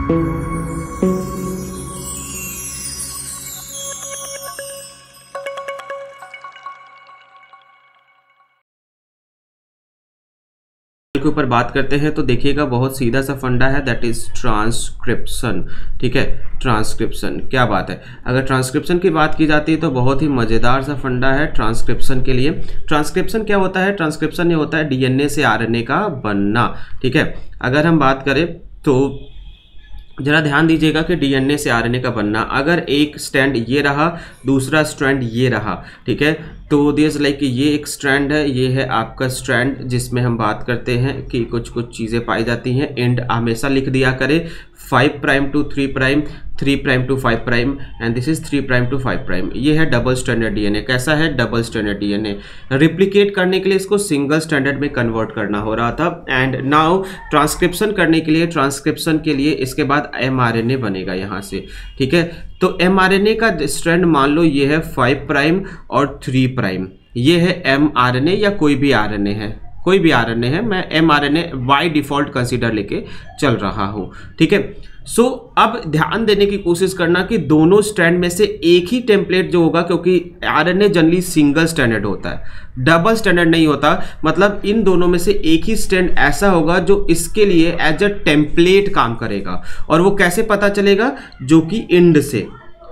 के ऊपर बात करते हैं तो देखिएगा बहुत सीधा सा फंडा है, दैट इज ट्रांसक्रिप्शन। ठीक है, ट्रांसक्रिप्शन क्या बात है। अगर ट्रांसक्रिप्शन की बात की जाती है तो बहुत ही मज़ेदार सा फंडा है ट्रांसक्रिप्शन के लिए। ट्रांसक्रिप्शन क्या होता है? ट्रांसक्रिप्शन ये होता है डीएनए से आरएनए का बनना। ठीक है, अगर हम बात करें तो जरा ध्यान दीजिएगा कि डीएनए से आरएनए का बनना, अगर एक स्ट्रैंड ये रहा, दूसरा स्ट्रैंड ये रहा, ठीक है, तो दिस लाइक ये एक स्ट्रैंड है, ये है आपका स्ट्रैंड जिसमें हम बात करते हैं कि कुछ कुछ चीज़ें पाई जाती हैं। एंड हमेशा लिख दिया करें 5 prime to 3 prime, 3 prime to 5 prime and this is 3 prime to 5 prime. ये है डबल स्टैंडर्ड डीएनए। कैसा है? Double standard DNA. रिप्लिकेट करने के लिए इसको सिंगल स्टैंडर्ड में कन्वर्ट करना हो रहा था। एंड नाउ ट्रांसक्रिप्शन करने के लिए, ट्रांसक्रिप्शन के लिए इसके बाद एमआरएनए बनेगा यहाँ से। ठीक है, तो एमआरएनए का स्ट्रैंड मान लो ये है 5 प्राइम और 3 प्राइम, ये है एमआरएनए या कोई भी आरएनए है, कोई भी आरएनए है, मैं एमआरएनए बाय डिफॉल्ट कंसीडर लेके चल रहा हूँ। ठीक है, सो अब ध्यान देने की कोशिश करना कि दोनों स्ट्रैंड में से एक ही टेम्पलेट जो होगा, क्योंकि आरएनए जनरली सिंगल स्टैंडर्ड होता है, डबल स्टैंडर्ड नहीं होता, मतलब इन दोनों में से एक ही स्ट्रैंड ऐसा होगा जो इसके लिए एज अ टेम्पलेट काम करेगा। और वो कैसे पता चलेगा? जो कि इंड से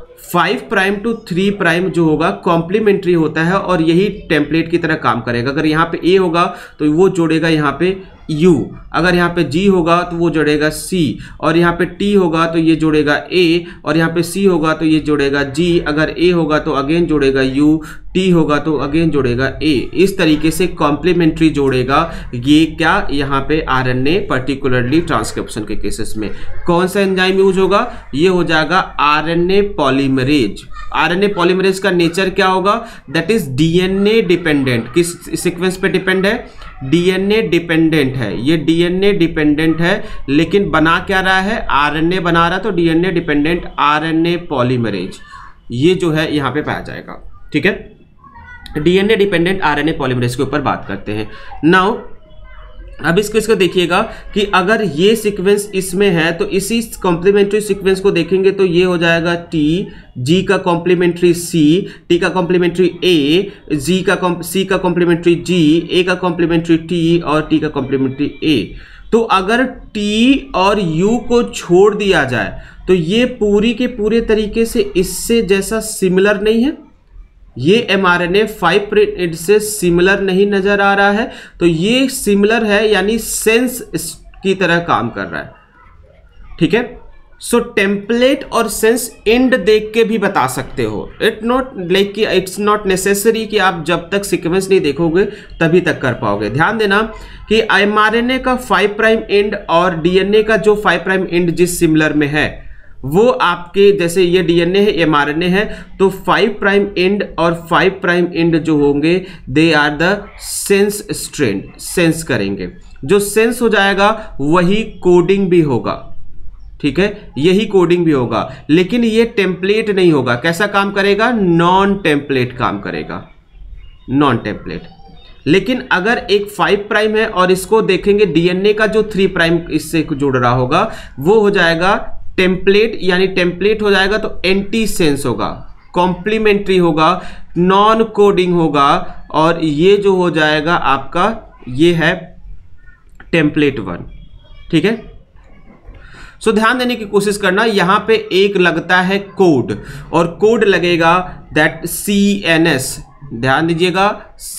5 प्राइम टू 3 प्राइम जो होगा कॉम्प्लीमेंट्री होता है और यही टेम्पलेट की तरह काम करेगा। अगर यहाँ पे ए होगा तो वो जोड़ेगा यहाँ पे U, अगर यहाँ पे G होगा तो वो जोड़ेगा C, और यहाँ पे T होगा तो ये जोड़ेगा A, और यहाँ पे C होगा तो ये जोड़ेगा G, अगर A होगा तो अगेन जोड़ेगा U, T होगा तो अगेन जोड़ेगा A। इस तरीके से कॉम्प्लीमेंट्री जोड़ेगा ये क्या, यहाँ पे आरएनए, पर्टिकुलरली ट्रांसक्रिप्शन के केसेस में। कौन सा एंजाइम यूज होगा? ये हो जाएगा आरएनए पॉलीमरेज। आरएनए पॉलीमरेज का नेचर क्या होगा? That is DNA dependent. किस सीक्वेंस पे डिपेंड है? डीएनए डिपेंडेंट है। ये डीएनए डिपेंडेंट है, लेकिन बना क्या रहा है? आरएनए बना रहा, तो डीएनए डिपेंडेंट आरएनए पॉलीमरेज ये जो है यहाँ पे पाया जाएगा। ठीक है, डीएनए डिपेंडेंट आरएनए पॉलीमरेज के ऊपर बात करते हैं। नाउ अब इसको देखिएगा कि अगर ये सीक्वेंस इसमें है तो इसी कॉम्प्लीमेंट्री सीक्वेंस को देखेंगे तो ये हो जाएगा T, G का कॉम्प्लीमेंट्री C, T का कॉम्प्लीमेंट्री A, C का कॉम्प्लीमेंट्री G, A का कॉम्प्लीमेंट्री T और T का कॉम्प्लीमेंट्री A। तो अगर T और U को छोड़ दिया जाए तो ये पूरी के पूरे तरीके से इससे जैसा सिमिलर नहीं है, ये एमआरएनए 5 प्राइम से सिमिलर नहीं नजर आ रहा है, तो ये सिमिलर है, यानी सेंस की तरह काम कर रहा है। ठीक है, सो टेम्पलेट और सेंस इंड देख के भी बता सकते हो। इट्स नॉट नेसेसरी कि आप जब तक सीक्वेंस नहीं देखोगे तभी तक कर पाओगे। ध्यान देना कि एमआरएनए का 5 प्राइम एंड और डीएनए का जो 5 प्राइम एंड जिस सिमिलर में है वो आपके, जैसे ये डीएनए है, एमआरएनए है, तो 5 प्राइम एंड और 5 प्राइम एंड जो होंगे they are the sense strand, sense करेंगे। जो सेंस हो जाएगा वही कोडिंग भी होगा। ठीक है, यही कोडिंग भी होगा, लेकिन ये टेम्पलेट नहीं होगा। कैसा काम करेगा? नॉन टेम्पलेट काम करेगा, नॉन टेम्पलेट। लेकिन अगर एक 5 प्राइम है और इसको देखेंगे डीएनए का जो 3 प्राइम इससे जुड़ रहा होगा वो हो जाएगा टेम्पलेट, यानी टेम्पलेट हो जाएगा तो एंटी सेंस होगा, कॉम्प्लीमेंट्री होगा, नॉन कोडिंग होगा, और ये जो हो जाएगा आपका ये है टेम्पलेट 1। ठीक है, सो ध्यान देने की कोशिश करना, यहां पे एक लगता है कोड, और कोड लगेगा दैट CNS। ध्यान दीजिएगा,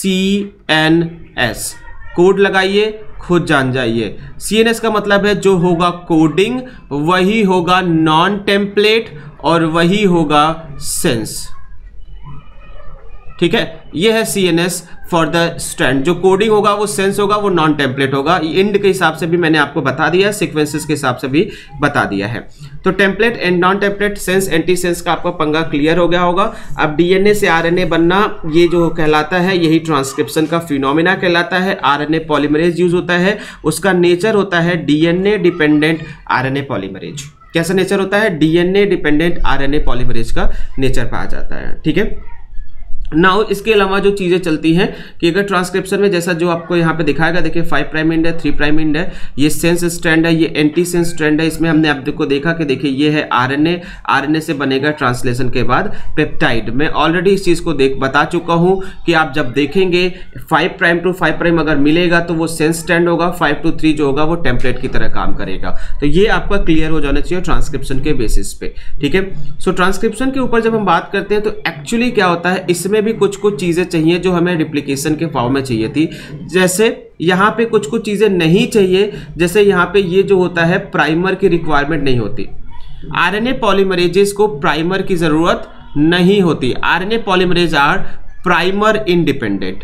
CNS कोड लगाइए, खुद जान जाइए। CNS का मतलब है जो होगा कोडिंग वही होगा नॉन टेम्पलेट और वही होगा सेंस। ठीक है, ये है CNS फॉर द स्ट्रैंड। जो कोडिंग होगा वो सेंस होगा, वो नॉन टेम्पलेट होगा। इंड के हिसाब से भी मैंने आपको बता दिया, सीक्वेंसेस के हिसाब से भी बता दिया है। तो template and non template, sense antisense का आपका पंगा क्लियर हो गया होगा। अब डीएनए से आरएनए बनना ये जो कहलाता है, यही ट्रांसक्रिप्शन का फिनोमिना कहलाता है। आरएनए पॉलीमरेज यूज होता है, उसका नेचर होता है डीएनए डिपेंडेंट आरएनए पॉलीमरेज। कैसा नेचर होता है? डीएनए डिपेंडेंट आरएनए पॉलीमरेज का नेचर पाया जाता है। ठीक है, नाउ इसके अलावा जो चीज़ें चलती हैं कि अगर ट्रांसक्रिप्शन में जैसा जो आपको यहाँ पे दिखाएगा, देखिए 5 प्राइम एंड है, 3 प्राइम एंड है, ये सेंस स्ट्रैंड है, ये एंटी सेंस स्ट्रैंड है। इसमें हमने आपको देखा कि देखिए ये है आरएनए, आरएनए से बनेगा ट्रांसलेशन के बाद पेप्टाइड। मैं ऑलरेडी इस चीज़ को बता चुका हूँ कि आप जब देखेंगे 5 प्राइम टू 5 प्राइम अगर मिलेगा तो वो सेंस स्ट्रैंड होगा, 5 to 3 जो होगा वो टेम्पलेट की तरह काम करेगा। तो ये आपका क्लियर हो जाना चाहिए ट्रांसक्रिप्शन के बेसिस पे, ठीक है। सो ट्रांसक्रिप्शन के ऊपर जब हम बात करते हैं तो एक्चुअली क्या होता है, इसमें भी कुछ कुछ चीजें चाहिए जो हमें रिप्लिकेशन के फॉर्म में चाहिए थी। जैसे यहाँ पे कुछ कुछ चीजें नहीं चाहिए, जैसे यहाँ पे ये जो होता है प्राइमर की रिक्वायरमेंट नहीं होती। आरएनए पॉलीमरेजेस को प्राइमर की जरूरत नहीं होती। RNA polymerase are primer independent.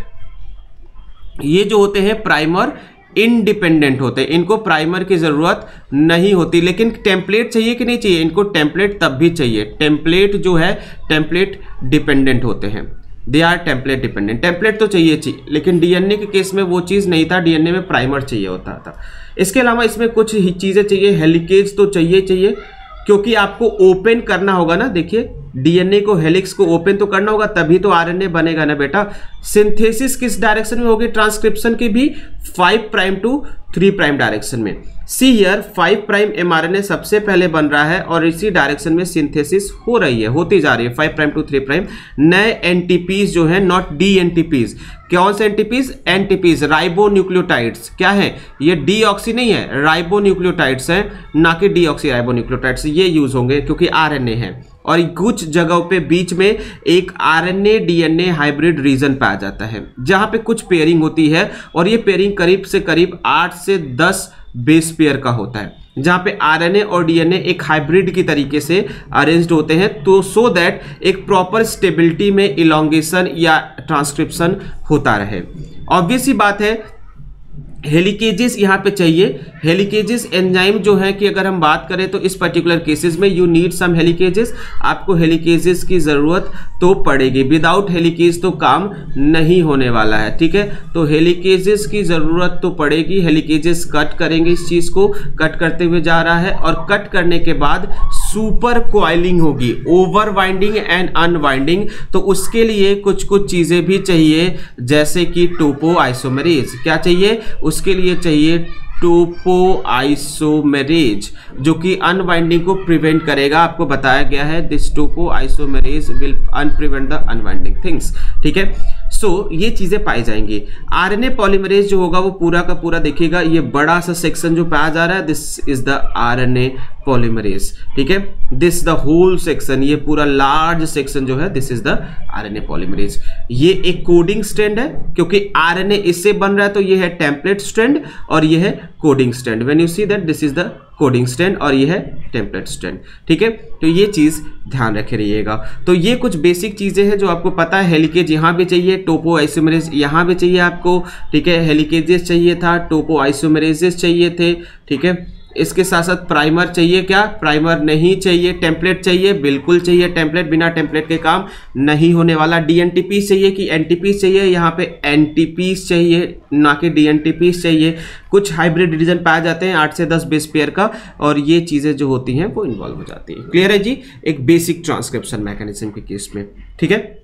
ये जो होते हैं प्राइमर इंडिपेंडेंट होते हैं, इनको प्राइमर की जरूरत नहीं होती। लेकिन टेम्पलेट चाहिए कि नहीं चाहिए, इनको टेम्पलेट तब भी चाहिए। टेम्पलेट जो है टेम्पलेट डिपेंडेंट होते हैं, they are template dependent. Template तो चाहिए, लेकिन डीएनए के केस में वो चीज़ नहीं था, डीएनए में प्राइमर चाहिए होता था। इसके अलावा इसमें कुछ ही चीज़ें चाहिए, हेलिकेज तो चाहिए क्योंकि आपको ओपन करना होगा ना। देखिए डीएनए को, हेलिक्स को ओपन तो करना होगा, तभी तो आरएनए बनेगा ना बेटा। सिंथेसिस किस डायरेक्शन में होगी ट्रांसक्रिप्शन की भी, 5 प्राइम टू 3 प्राइम डायरेक्शन में। सी हियर 5 प्राइम एमआरएनए सबसे पहले बन रहा है और इसी डायरेक्शन में सिंथेसिस हो रही है, होती जा रही है 5 प्राइम टू 3 प्राइम। नए एनटीपीज जो है, नॉट डी एनटीपीज। कौन से एनटीपीज? एनटीपीज राइबो न्यूक्लियोटाइड्स। क्या है ये? डीऑक्सी नहीं है, राइबो न्यूक्लियोटाइड्स है, ना कि डीऑक्सी राइबो न्यूक्लियोटाइड्स। ये यूज होंगे क्योंकि आरएनए है और कुछ जगहों पे बीच में एक आरएनए डीएनए हाइब्रिड रीजन पाया जाता है जहां पे कुछ पेयरिंग होती है और ये पेयरिंग करीब से करीब 8 से 10 बेस पेयर का होता है, जहां पे आरएनए और डीएनए एक हाइब्रिड की तरीके से अरेंज्ड होते हैं, तो सो दैट एक प्रॉपर स्टेबिलिटी में इलॉन्गेशन या ट्रांसक्रिप्शन होता रहे। ऑब्वियस सी बात है हेलिकेजेस यहाँ पे चाहिए। हेलिकेजेस एंजाइम जो है कि अगर हम बात करें तो इस पर्टिकुलर केसेस में यू नीड सम हेलिकेजेस, आपको हेलिकेजेस की ज़रूरत तो पड़ेगी। विदाउट हेलिकेज तो काम नहीं होने वाला है, ठीक है। तो हेलिकेजेस की ज़रूरत तो पड़ेगी। हेलिकेजेस कट करेंगे, इस चीज़ को कट करते हुए जा रहा है और कट करने के बाद सुपर क्वाइलिंग होगी, ओवर वाइंडिंग एंड अनवाइंडिंग। तो उसके लिए कुछ कुछ चीज़ें भी चाहिए, जैसे कि टोपो आइसोमेरेज। क्या चाहिए? उसके लिए चाहिए टोपो आइसोमेरेज, जो कि अनवाइंडिंग को प्रिवेंट करेगा। आपको बताया गया है this topoisomerase will unprevent the unwinding things, ठीक है। सो ये चीजें पाई जाएंगी। आरएनए पॉलीमरेज जो होगा वो पूरा का पूरा देखिएगा, ये बड़ा सा सेक्शन जो पाया जा रहा है, this is the RNA polymerase, ठीक है। दिस द होल सेक्शन, ये पूरा लार्ज सेक्शन जो है, this is the RNA polymerase. ये एक कोडिंग स्ट्रैंड है क्योंकि आरएनए इससे बन रहा है, तो ये है टेम्पलेट स्ट्रैंड और ये है coding strand. When you see that this is the coding strand और ये है टेम्पलेट स्ट्रैंड, ठीक है। तो ये चीज़ ध्यान रखे रहिएगा। तो ये कुछ बेसिक चीज़ें हैं जो आपको पता है। हेलिकेज यहाँ भी चाहिए, टोपो आइसोमेरेज यहाँ भी चाहिए आपको, ठीक है। हेलिकेजेस चाहिए था, टोपो आइसोमेरेजेस चाहिए थे, ठीक है। इसके साथ साथ प्राइमर चाहिए क्या? प्राइमर नहीं चाहिए। टेम्पलेट चाहिए? बिल्कुल चाहिए टेम्पलेट, बिना टेम्पलेट के काम नहीं होने वाला। डीएनटीपीस चाहिए कि एनटीपीस चाहिए? यहाँ पे एनटीपीस चाहिए, ना कि डीएनटीपीस चाहिए। कुछ हाइब्रिड रीजन पाए जाते हैं 8 से 10 बेस पेयर का, और ये चीज़ें जो होती हैं वो इन्वॉल्व हो जाती हैं। क्लियर है जी? एक बेसिक ट्रांसक्रिप्शन मैकेनिज्म के केस में, ठीक है।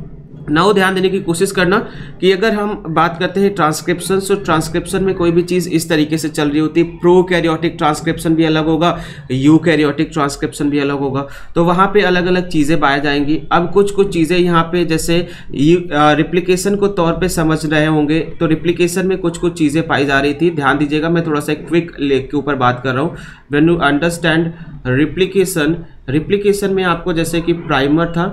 नाउ ध्यान देने की कोशिश करना कि अगर हम बात करते हैं ट्रांसक्रिप्शन, तो ट्रांसक्रिप्शन में कोई भी चीज़ इस तरीके से चल रही होती है। प्रोकैरियोटिक ट्रांसक्रिप्शन भी अलग होगा, यूकैरियोटिक ट्रांसक्रिप्शन भी अलग होगा, तो वहाँ पे अलग अलग चीज़ें पाई जाएंगी। अब कुछ कुछ चीज़ें यहाँ पे जैसे रिप्लिकेशन को तौर पे समझ रहे होंगे, तो रिप्लिकेशन में कुछ कुछ चीज़ें पाई जा रही थी। ध्यान दीजिएगा, मैं थोड़ा सा क्विक लेग के ऊपर बात कर रहा हूँ। When you understand replication, replication में आपको जैसे कि प्राइमर था,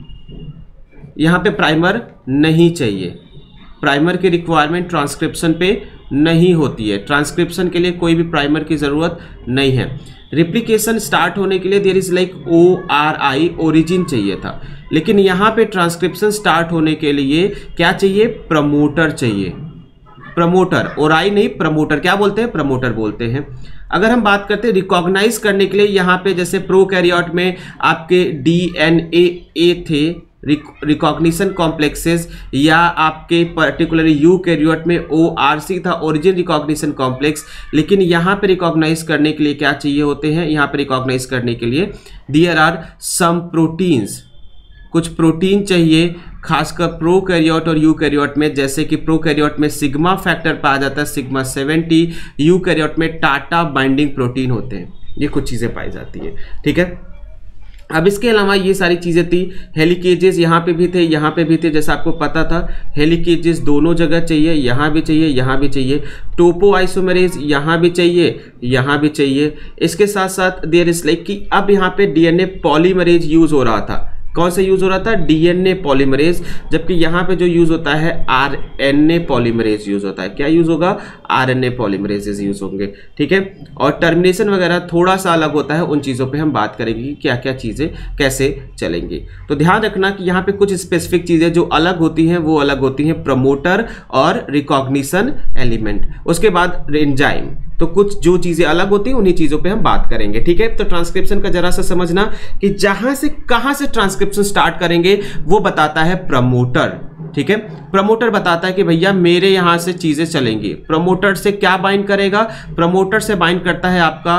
यहाँ पे प्राइमर नहीं चाहिए। प्राइमर की रिक्वायरमेंट ट्रांसक्रिप्शन पे नहीं होती है। ट्रांसक्रिप्शन के लिए कोई भी प्राइमर की ज़रूरत नहीं है। रिप्लिकेशन स्टार्ट होने के लिए there is like ORI, origin चाहिए था, लेकिन यहाँ पे ट्रांसक्रिप्शन स्टार्ट होने के लिए क्या चाहिए? प्रमोटर चाहिए। प्रमोटर, ORI नहीं, प्रमोटर। क्या बोलते हैं? प्रमोटर बोलते हैं। अगर हम बात करते हैं रिकॉग्नाइज करने के लिए, यहाँ पे जैसे प्रोकैरियोट में आपके DNA थे, रिकॉग्निशन कॉम्प्लेक्सेस, या आपके पर्टिकुलरली यूकैरियोट में ORC था, ओरिजिन रिकॉग्निशन कॉम्प्लेक्स। लेकिन यहाँ पे रिकॉग्नाइज करने के लिए क्या चाहिए होते हैं? यहाँ पे रिकॉग्नाइज करने के लिए देयर आर सम प्रोटीन्स, कुछ प्रोटीन चाहिए खासकर प्रोकैरियोट और यूकैरियोट में, जैसे कि प्रोकैरियोट में सिग्मा फैक्टर पाया जाता है सिग्मा 70, यूकैरियोट में टाटा बाइंडिंग प्रोटीन होते हैं। ये कुछ चीज़ें पाई जाती है, ठीक है। अब इसके अलावा ये सारी चीज़ें थी। हेलिकेजेस यहाँ पे भी थे, यहाँ पे भी थे, जैसा आपको पता था हेलिकेजेस दोनों जगह चाहिए, यहाँ भी चाहिए, यहाँ भी चाहिए। टोपो आइसोमरेज यहाँ भी चाहिए, यहाँ भी चाहिए। इसके साथ साथ देयर इज लाइक कि अब यहाँ पे डीएनए पॉलीमरेज यूज हो रहा था। कौन सा यूज हो रहा था? डीएनए पॉलीमरेज, जबकि यहाँ पे जो यूज होता है आरएनए पॉलीमरेज यूज होता है। क्या यूज होगा? आरएनए पॉलीमरेजेस यूज होंगे, ठीक है। और टर्मिनेशन वगैरह थोड़ा सा अलग होता है, उन चीज़ों पे हम बात करेंगे कि क्या क्या चीज़ें कैसे चलेंगी। तो ध्यान रखना कि यहाँ पे कुछ स्पेसिफिक चीज़ें जो अलग होती हैं वो अलग होती हैं, प्रमोटर और रिकॉग्निशन एलिमेंट। उसके बाद एंजाइम, तो कुछ जो चीजें अलग होती हैं उन्हीं चीजों पे हम बात करेंगे, ठीक है। तो ट्रांसक्रिप्शन का जरा सा समझना कि जहां से कहां से ट्रांसक्रिप्शन स्टार्ट करेंगे वो बताता है प्रमोटर, ठीक है। प्रमोटर बताता है कि भैया मेरे यहां से चीजें चलेंगी। प्रमोटर से क्या बाइंड करेगा? प्रमोटर से बाइंड करता है आपका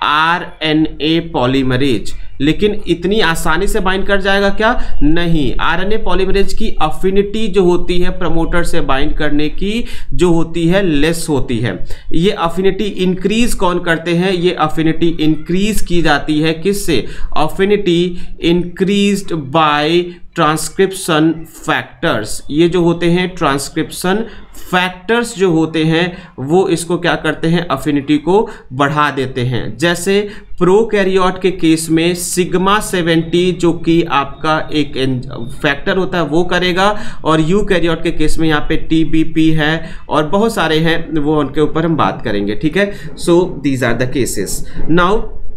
आरएनए पॉलीमरेज, लेकिन इतनी आसानी से बाइंड कर जाएगा क्या? नहीं। आरएनए पॉलीमरेज की अफिनिटी जो होती है प्रमोटर से बाइंड करने की जो होती है लेस होती है। ये अफिनिटी इंक्रीज कौन करते हैं? ये अफिनिटी इंक्रीज की जाती है किससे? Affinity increased by transcription factors. ये जो होते हैं ट्रांसक्रिप्शन फैक्टर्स जो होते हैं वो इसको क्या करते हैं? अफिनिटी को बढ़ा देते हैं। जैसे प्रोकैरियोट के केस में सिग्मा 70 जो कि आपका एक फैक्टर होता है वो करेगा, और यूकैरियोट के केस में यहाँ पे टीबीपी है और बहुत सारे हैं, वो उनके ऊपर हम बात करेंगे, ठीक है। So these are the cases. Now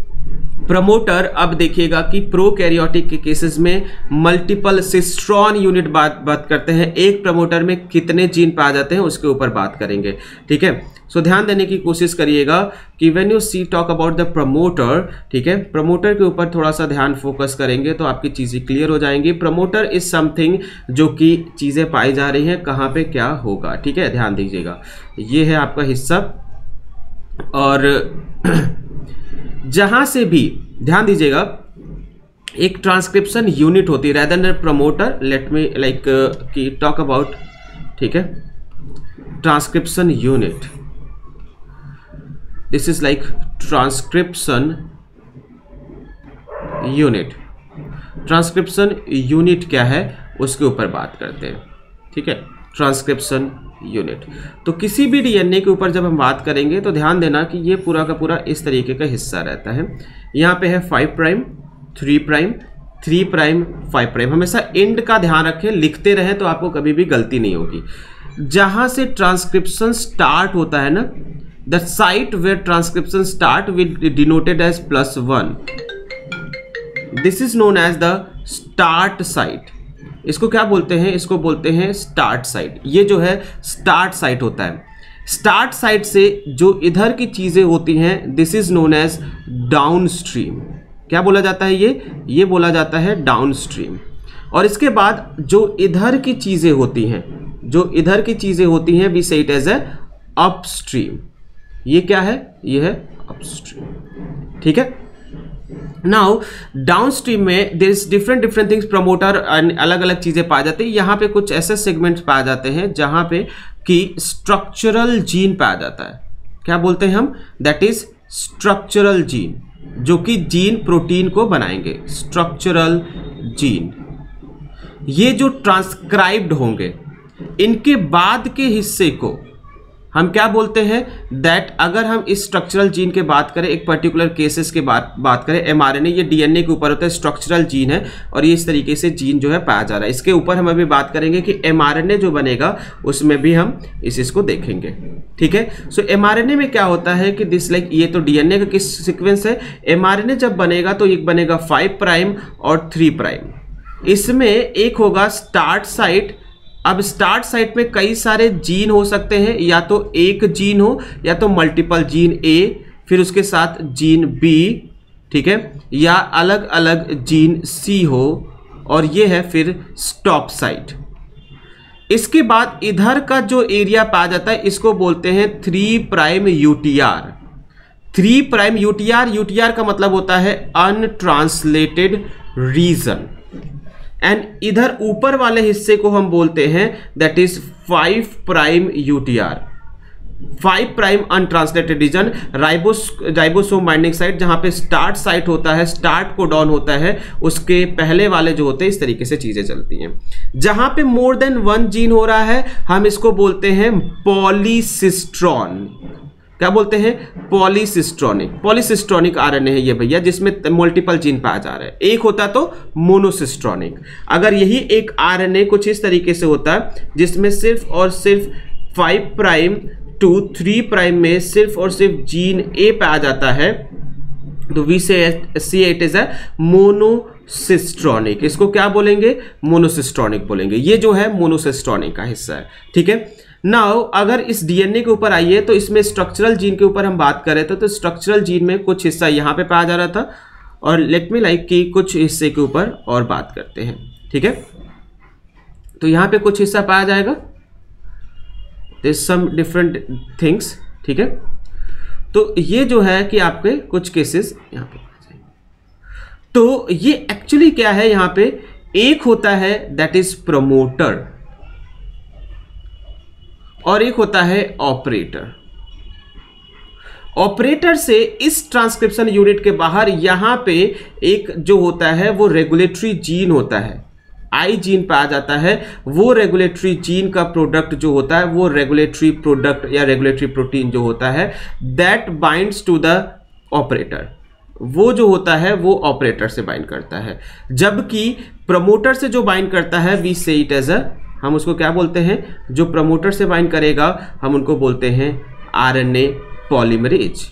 promoter, अब देखिएगा कि प्रोकैरियोटिक के केसेस में मल्टीपल सिस्ट्रॉन यूनिट बात करते हैं। एक प्रमोटर में कितने जीन पाए जाते हैं उसके ऊपर बात करेंगे, ठीक है। सो ध्यान देने की कोशिश करिएगा कि when you see talk about the promoter, ठीक है, प्रमोटर के ऊपर थोड़ा सा ध्यान फोकस करेंगे तो आपकी चीज़ें क्लियर हो जाएंगी। प्रमोटर इज समथिंग जो कि चीज़ें पाई जा रही हैं, कहाँ पे क्या होगा, ठीक है, ध्यान दीजिएगा। ये है आपका हिस्सा, और जहां से भी ध्यान दीजिएगा एक ट्रांसक्रिप्शन यूनिट होती है rather than promoter. Let me like कि टॉक अबाउट, ठीक है, transcription unit. This is like transcription unit. Transcription unit क्या है उसके ऊपर बात करते हैं, ठीक है। ट्रांसक्रिप्शन यूनिट, तो किसी भी डीएनए के ऊपर जब हम बात करेंगे तो ध्यान देना कि ये पूरा का पूरा इस तरीके का हिस्सा रहता है। यहाँ पे है 5 प्राइम, 3 प्राइम, 3 प्राइम, 5 प्राइम। हमेशा एंड का ध्यान रखें, लिखते रहें तो आपको कभी भी गलती नहीं होगी। जहां से ट्रांसक्रिप्शन स्टार्ट होता है ना, the site where transcription start will denoted as +1। This is known as the start site. इसको क्या बोलते हैं? इसको बोलते हैं स्टार्ट साइट। ये जो है स्टार्ट साइट होता है। स्टार्ट साइट से जो इधर की चीजें होती हैं this is known as downstream. क्या बोला जाता है? ये बोला जाता है डाउनस्ट्रीम। और इसके बाद जो इधर की चीजें होती हैं, जो इधर की चीजें होती हैं वी से इट एज ए अपस्ट्रीम। ये क्या है? ये है अपस्ट्रीम, ठीक है। नाउ डाउनस्ट्रीम में there is different things, promoter अलग अलग चीजें पाए जाते हैं। यहाँ पे कुछ ऐसे सेगमेंट्स पाए जाते हैं जहां पे कि स्ट्रक्चरल जीन पाया जाता है। क्या बोलते हैं हम? दैट इज स्ट्रक्चरल जीन, जो कि जीन प्रोटीन को बनाएंगे। स्ट्रक्चरल जीन ये जो ट्रांसक्राइब्ड होंगे, इनके बाद के हिस्से को हम क्या बोलते हैं? दैट अगर हम इस स्ट्रक्चरल जीन के बात करें, एक पर्टिकुलर केसेस के बात करें, एमआरएनए ये डीएनए के ऊपर होता है, स्ट्रक्चरल जीन है और ये इस तरीके से जीन जो है पाया जा रहा है। इसके ऊपर हम अभी बात करेंगे कि एमआरएनए जो बनेगा उसमें भी हम इसको देखेंगे, ठीक है। सो एमआरएनए में क्या होता है कि दिस लाइक ये तो डीएनए का किस सीक्वेंस है, एमआरएनए जब बनेगा तो एक बनेगा 5 प्राइम और 3 प्राइम। इसमें एक होगा स्टार्ट साइट। अब स्टार्ट साइट में कई सारे जीन हो सकते हैं, या तो एक जीन हो या तो मल्टीपल जीन ए, फिर उसके साथ जीन बी, ठीक है, या अलग अलग जीन सी हो, और ये है फिर स्टॉप साइट। इसके बाद इधर का जो एरिया पाया जाता है इसको बोलते हैं 3 prime UTR. 3 prime UTR, UTR का मतलब होता है अनट्रांसलेटेड रीजन। एंड इधर ऊपर वाले हिस्से को हम बोलते हैं that is 5 prime UTR, 5 prime untranslated region, ribosome binding site, जहां पे स्टार्ट साइट होता है, स्टार्ट कोडॉन होता है, उसके पहले वाले जो होते हैं इस तरीके से चीजें चलती हैं। जहां पे मोर देन 1 जीन हो रहा है हम इसको बोलते हैं पॉलीसिस्ट्रॉन। क्या बोलते हैं? पॉलीसिस्ट्रॉनिक RNA है ये भैया, जिसमें मल्टीपल जीन पाया जा रहा है। एक होता तो मोनोसिस्ट्रॉनिक। अगर यही एक RNA कुछ इस तरीके से होता है जिसमें सिर्फ और सिर्फ 5 प्राइम टू 3 प्राइम में सिर्फ और सिर्फ जीन A पाया जाता है, तो वी से इट इज अ मोनोसिस्ट्रॉनिक। इसको क्या बोलेंगे? मोनोसिस्ट्रॉनिक बोलेंगे। ये जो है मोनोसिस्ट्रॉनिक का हिस्सा है, ठीक है। नाउ अगर इस DNA के ऊपर आइए तो इसमें स्ट्रक्चरल जीन के ऊपर हम बात कर रहे थे, तो स्ट्रक्चरल जीन में कुछ हिस्सा यहाँ पे पाया जा रहा था, और लेट मी लाइक कि कुछ हिस्से के ऊपर और बात करते हैं, ठीक है। तो यहाँ पे कुछ हिस्सा पाया जाएगा, there is some different things, ठीक है। तो ये जो है कि आपके कुछ केसेस यहाँ पे पाए जाएंगे। तो ये एक्चुअली क्या है, यहाँ पे एक होता है दैट इज प्रमोटर और एक होता है ऑपरेटर। ऑपरेटर से इस ट्रांसक्रिप्शन यूनिट के बाहर यहां पे एक जो होता है वो रेगुलेटरी जीन होता है, आई जीन पाया जाता है। वो रेगुलेटरी जीन का प्रोडक्ट जो होता है, वो रेगुलेटरी प्रोडक्ट या रेगुलेटरी प्रोटीन जो होता है that binds to the operator, वो जो होता है वो ऑपरेटर से बाइंड करता है। जबकि प्रमोटर से जो बाइंड करता है वी से इट एज हम उसको क्या बोलते हैं? जो प्रमोटर से बाइंड करेगा हम उनको बोलते हैं RNA पॉलीमरेज।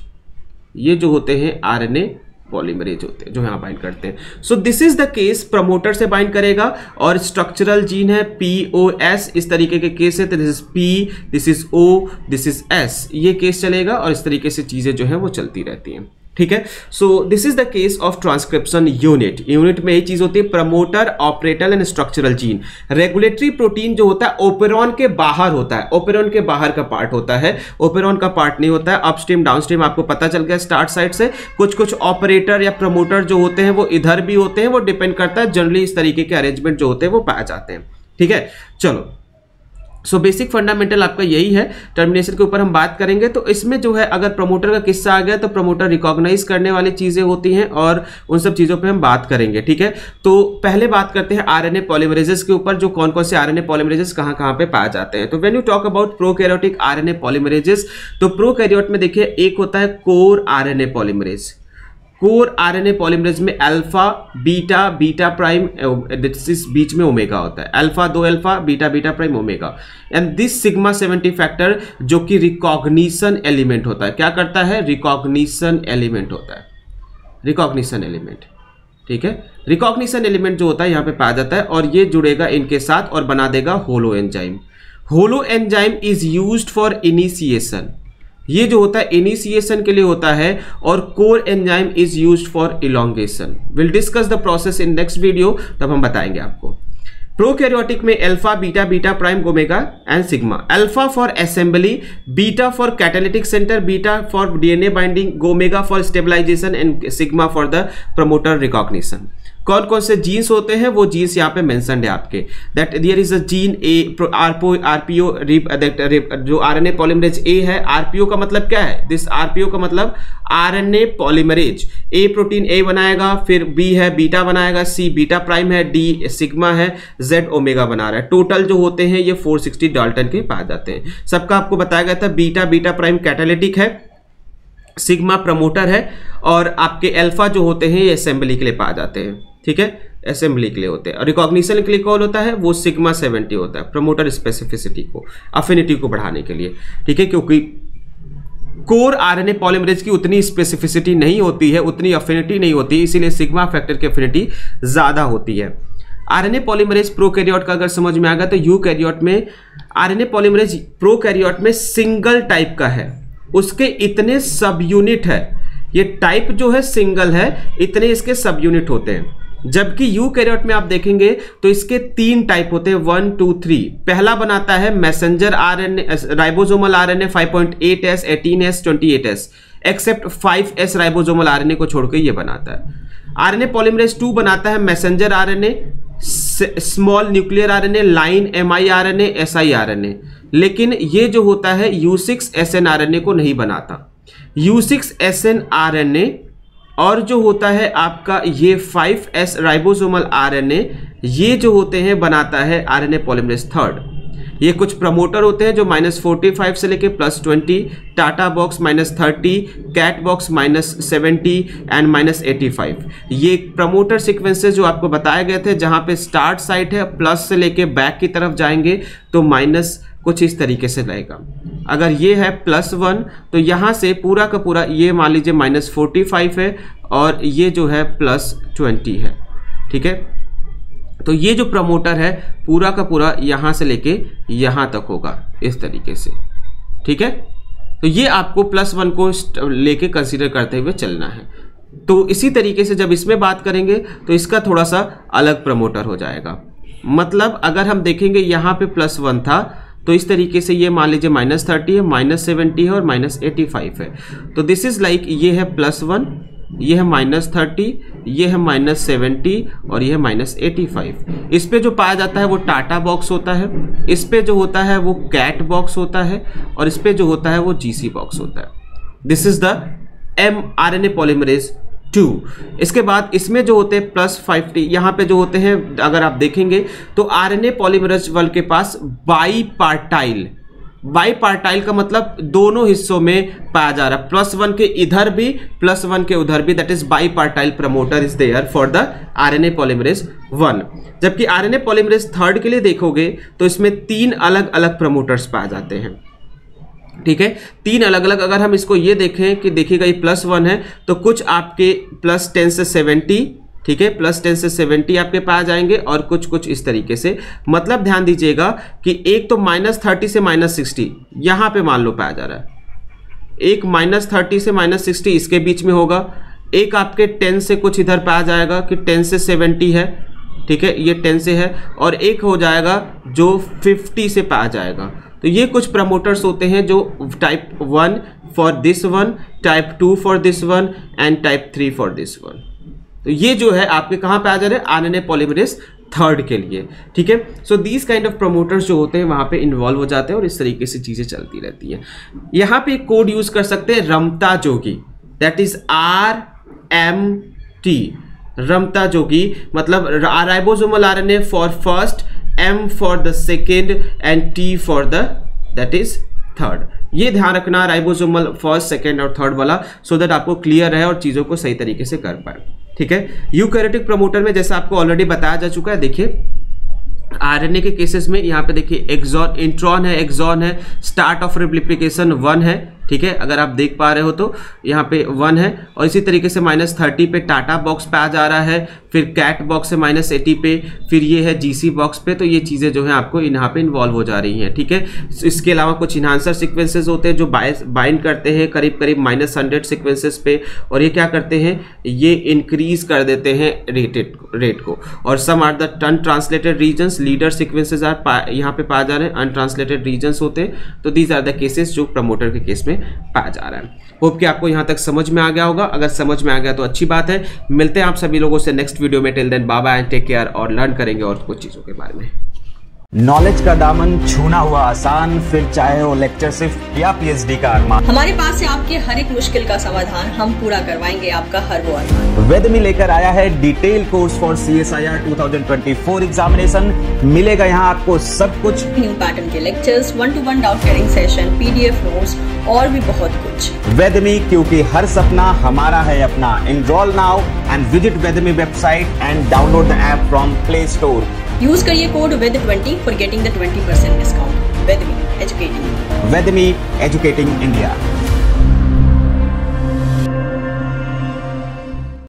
ये जो होते हैं RNA पॉलीमरेज होते हैं जो यहाँ बाइंड करते हैं। So this is the case, promoter से बाइंड करेगा और स्ट्रक्चरल जीन है POS, इस तरीके के केस है। तो this is P, this is O, this is S, ये केस चलेगा और इस तरीके से चीजें जो है वो चलती रहती हैं, ठीक है। So this is the case of transcription unit में ये चीज होती है promoter, operator and structural gene. Regulatory protein जो होता है ओपेरॉन के बाहर होता है, ओपेरॉन के बाहर का पार्ट होता है, ओपेरॉन का पार्ट नहीं होता है। अपस्ट्रीम डाउनस्ट्रीम आपको पता चल गया स्टार्ट साइड से। कुछ ऑपरेटर या प्रमोटर जो होते हैं वो इधर भी होते हैं, वो डिपेंड करता है, जनरली इस तरीके के अरेंजमेंट जो होते हैं वो पाए जाते हैं, ठीक है। चलो, सो बेसिक फंडामेंटल आपका यही है। टर्मिनेशन के ऊपर हम बात करेंगे। तो इसमें जो है अगर प्रमोटर का किस्सा आ गया तो प्रमोटर रिकॉग्नाइज करने वाली चीजें होती हैं और उन सब चीजों पे हम बात करेंगे, ठीक है। तो पहले बात करते हैं RNA पॉलीमरेजेस के ऊपर, जो कौन कौन से RNA पॉलीमरेजेस कहाँ कहाँ पे पाए जाते हैं। तो when you talk about prokaryotic RNA polymerases, तो प्रोकैरियोट में देखिए एक होता है core RNA polymerase. Core RNA polymerase में अल्फा बीटा प्राइम, दिस बीच में ओमेगा होता है, alpha 2 alpha beta prime omega, and this sigma 70 factor जो कि रिकॉग्निशन एलिमेंट होता है। क्या करता है? रिकॉग्निशन एलिमेंट होता है, रिकॉग्निशन एलिमेंट, ठीक है। रिकॉग्निशन एलिमेंट जो होता है यहाँ पे पाया जाता है और ये जुड़ेगा इनके साथ और बना देगा holoenzyme. Holoenzyme is used for initiation, ये जो होता है इनिशिएशन के लिए होता है, और core enzyme is used for elongation. Will discuss the process in next video, तब हम बताएंगे आपको। प्रोकैरियोटिक में alpha beta prime omega and sigma. Alpha for assembly, beta for catalytic centre, beta for DNA binding, omega for stabilization and sigma for the promoter recognition. कौन कौन से jeans होते हैं वो जीन्स यहाँ पे मेंशन्ड है आपके, that there is a gene A RPO, जो RNA पॉलीमरेज A है। RPO का मतलब क्या है? दिस RPO का मतलब RNA polymerase. A protein A बनाएगा, फिर B है बीटा बनाएगा, C बीटा प्राइम है, D सिग्मा है, Z ओमेगा बना रहा है। टोटल जो होते हैं ये 460 डाल्टन के पाए जाते हैं। सबका आपको बताया गया था, बीटा प्राइम कैटालिटिक है, सिग्मा प्रमोटर है, और आपके अल्फा जो होते हैं ये असेंबली के लिए पाए जाते हैं, ठीक है, असेंबली के लिए होते हैं। और रिकॉग्निशन के लिए कौन होता है? वो सिग्मा 70 होता है, प्रमोटर स्पेसिफिसिटी को, अफिनिटी को बढ़ाने के लिए, ठीक है। क्योंकि कोर RNA पॉलीमरेज की उतनी स्पेसिफिसिटी नहीं होती है, उतनी अफिनिटी नहीं होती, इसीलिए सिग्मा फैक्टर की अफिनिटी ज्यादा होती है। RNA पॉलीमरेज प्रोकैरियोट का अगर समझ में आ गया तो यूकैरियोट में RNA पॉलीमरेज प्रोकैरियोट में सिंगल टाइप का है, उसके इतने सब यूनिट है। ये टाइप जो है सिंगल है, इतने इसके सब यूनिट होते हैं। जबकि यूकैरियोट में आप देखेंगे तो इसके 3 टाइप होते हैं, 1 2 3। पहला बनाता है messenger RNA, ribosomal RNA 5.8S 18S 28S, except 5S ribosomal RNA को छोड़कर ये बनाता है। RNA पॉलीमरेज 2 बनाता है messenger RNA small nuclear RNA, line mRNA, siRNA। लेकिन ये जो होता है U6SN RNA को नहीं बनाता। U6SN RNA और जो होता है आपका ये 5S राइबोसोमल RNA, ये जो होते हैं बनाता है RNA पॉलीमरेज थर्ड। ये कुछ प्रमोटर होते हैं जो -45 से लेके +20, TATA box -30, CAAT box -70 and -85। ये प्रमोटर सीक्वेंसेस जो आपको बताए गए थे, जहां पे स्टार्ट साइट है प्लस से लेके बैक की तरफ जाएंगे तो माइनस कुछ इस तरीके से रहेगा। अगर ये है +1 तो यहाँ से पूरा का पूरा ये मान लीजिए -45 है और ये जो है +20 है। ठीक है, तो ये जो प्रमोटर है पूरा का पूरा यहाँ से लेके यहाँ तक होगा इस तरीके से। ठीक है, तो ये आपको +1 को लेके कंसीडर करते हुए चलना है। तो इसी तरीके से जब इसमें बात करेंगे तो इसका थोड़ा सा अलग प्रमोटर हो जाएगा। मतलब अगर हम देखेंगे यहाँ पे +1 था तो इस तरीके से ये मान लीजिए -30 है, -70 है और -85 है। तो दिस इज लाइक ये है +1, ये है -30, ये है -70 और ये है -85। इस पे जो पाया जाता है वो टाटा बॉक्स होता है, इस पे जो होता है वो कैट बॉक्स होता है और इस पे जो होता है वो GC बॉक्स होता है। This is the mRNA polymerase 2। इसके बाद इसमें जो होते हैं +50, यहाँ पे जो होते हैं अगर आप देखेंगे तो RNA पॉलीमरेज 1 के पास बाईपार्टाइल का मतलब दोनों हिस्सों में पाया जा रहा है, +1 के इधर भी +1 के उधर भी, that is bipartite promoter is there for the RNA polymerase 1। जबकि RNA पॉलीमरेज 3 के लिए देखोगे तो इसमें 3 अलग अलग प्रमोटर्स पाए जाते हैं। ठीक है, 3 अलग अलग। अगर हम इसको ये देखें कि देखिएगा ये +1 है तो कुछ आपके +10 से 70, ठीक है, +10 से 70 आपके पास जाएंगे और कुछ इस तरीके से। मतलब ध्यान दीजिएगा कि एक तो -30 से -60 यहाँ पे मान लो पाया जा रहा है, एक -30 से -60 इसके बीच में होगा, एक आपके 10 से कुछ इधर पाया जाएगा कि 10 से 70 है, ठीक है, ये 10 से है, और एक हो जाएगा जो 50 से पाया जाएगा। तो ये कुछ प्रमोटर्स होते हैं जो type 1 for this one, type 2 for this one and type 3 for this one. तो ये जो है आपके कहाँ पे आ जा रहे हैं, RNA पॉलीमरेज 3 के लिए। ठीक है, so these kind of promoters जो होते हैं वहाँ पे इन्वॉल्व हो जाते हैं और इस तरीके से चीज़ें चलती रहती हैं। यहाँ पे एक कोड यूज़ कर सकते हैं रमता जोगी, दैट इज RMT, रमता जोगी, मतलब ribosomal RNA for first, M for the second and T for the that is third. ये ध्यान रखना राइबोसोमल फर्स्ट, सेकेंड और थर्ड वाला, सो दैट आपको क्लियर रहे और चीज़ों को सही तरीके से कर पाए। ठीक है, यूकैरियोटिक प्रमोटर में जैसा आपको ऑलरेडी बताया जा चुका है, देखिए RNA के केसेस में यहाँ पे देखिए एक्सॉन, इंट्रॉन है, एक्सॉन है, स्टार्ट ऑफ रेप्लिकेशन 1 है। ठीक है, अगर आप देख पा रहे हो तो यहाँ पे 1 है, और इसी तरीके से -30 पे टाटा बॉक्स पे आ जा रहा है, फिर कैट बॉक्स से -80 पे, फिर ये है GC बॉक्स पे। तो ये चीज़ें जो है आपको यहाँ पे इन्वॉल्व हो जा रही हैं। ठीक है, इसके अलावा कुछ इन्हांसर सीक्वेंसेस होते हैं जो बाइंड करते हैं करीब करीब -100 सीक्वेंसेस पे, और ये क्या करते हैं, ये इंक्रीज कर देते हैं रेट को। और some are the untranslated regions, leader sequences are यहाँ पे पाया जा रहे हैं, अनट्रांसलेटेड रीजन्स होते हैं। तो दीज आर द केसेस जो प्रमोटर के केस में पाया जा रहा है। होप कि आपको यहां तक समझ में आ गया होगा। अगर समझ में आ गया तो अच्छी बात है। मिलते हैं आप सभी लोगों से नेक्स्ट वीडियो में। Till then bye bye and take care, और लर्न करेंगे और कुछ चीजों के बारे में। नॉलेज का दामन छूना हुआ आसान, फिर चाहे वो लेक्चरशिप या PhD का अरमान। हमारे पास से आपके हर एक मुश्किल का समाधान हम पूरा करवाएंगे, आपका हर वो अरमान। वेदमी लेकर आया है detail course for CSIR 2024 examination. मिलेगा यहाँ आपको सब कुछ, न्यू पैटर्न के lectures, 1-to-1 doubt clearing session, PDF notes और भी बहुत कुछ। वेदमी, क्योंकि हर सपना हमारा है अपना। Enroll now and visit Vedemy website and download the app from Play Store. Use करिए कोड WED20 for getting the 20% discount. Vedemy educating India.